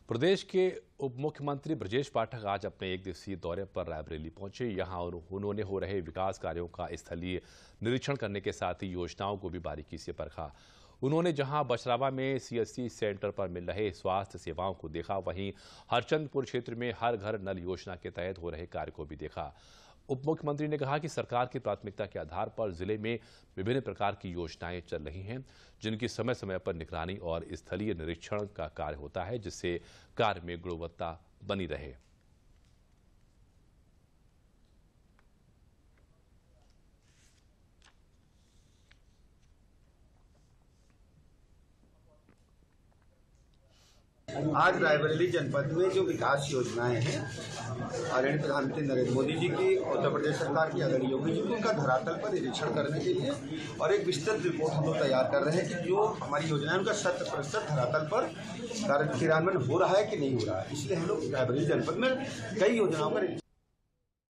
प्रदेश के उप मुख्यमंत्री ब्रजेश पाठक आज अपने एक दिवसीय दौरे पर रायबरेली पहुंचे। यहां उन्होंने हो रहे विकास कार्यों का स्थलीय निरीक्षण करने के साथ ही योजनाओं को भी बारीकी से परखा। उन्होंने जहां बछरावा में सीएससी सेंटर पर मिल रहे स्वास्थ्य सेवाओं को देखा, वहीं हरचंदपुर क्षेत्र में हर घर नल योजना के तहत हो रहे कार्य को भी देखा। उप मुख्यमंत्री ने कहा कि सरकार की प्राथमिकता के आधार पर जिले में विभिन्न प्रकार की योजनाएं चल रही हैं, जिनकी समय समय पर निगरानी और स्थलीय निरीक्षण का कार्य होता है, जिससे कार्य में गुणवत्ता बनी रहे। आज रायबरेली जनपद में जो विकास योजनाएं हैं आदरणीय प्रधानमंत्री नरेंद्र मोदी जी की और उत्तर प्रदेश सरकार की आदरणीय योगी जी की, उनका धरातल पर निरीक्षण करने के लिए और एक विस्तृत रिपोर्ट हम लोग तैयार कर रहे हैं कि जो हमारी योजनाएं उनका 100% धरातल पर कार्यान्वयन हो रहा है कि नहीं हो रहा है। इसलिए हम लोग रायबरेली जनपद में कई योजनाओं का